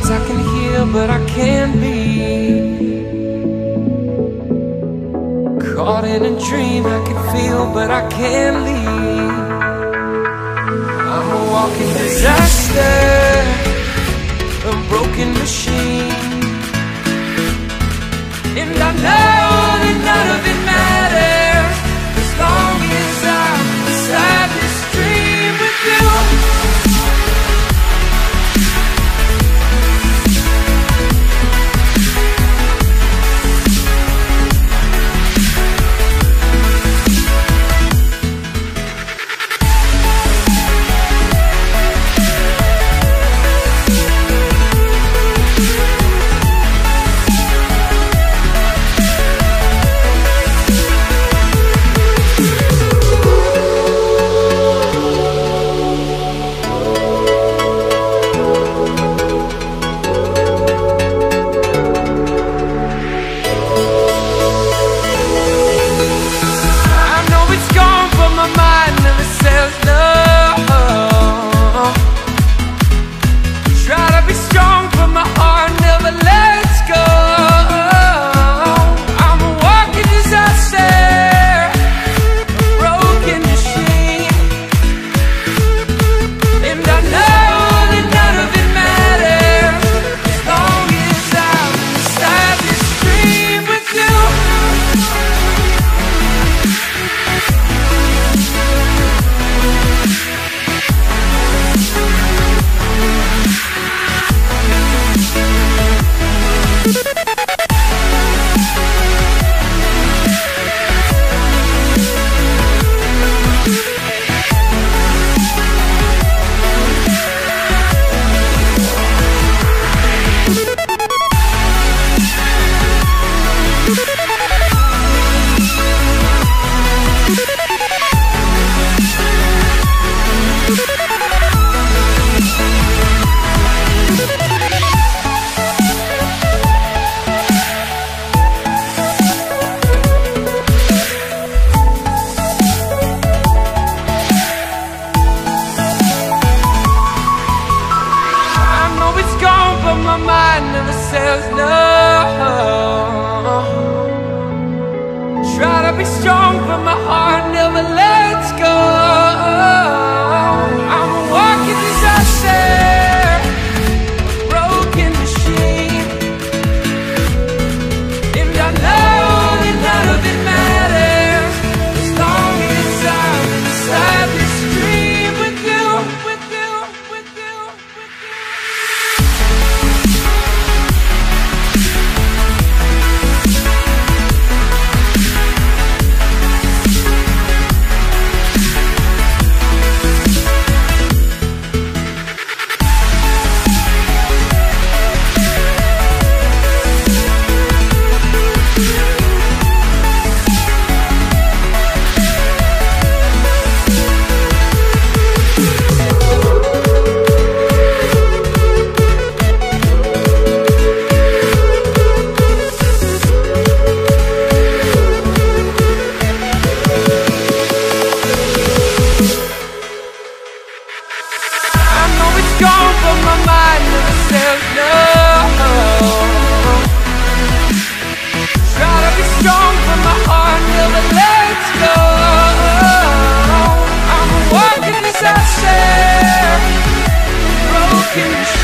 wounds I can heal, but I can't be. Caught in a dream I can feel, but I can't leave. I'm a walking disaster, a broken machine, and I know that none of it matters as long as I'm inside this dream with you. My mind never says no. Try to be strong, but my heart never lets go. I'm a walking disaster, a broken machine, and I know that none of it matters as long as I'm inside this dream with you, with you, with you, with you. Gone, but my mind never says no. Try to be strong, but my heart never lets go. I'm a walking disaster, broken.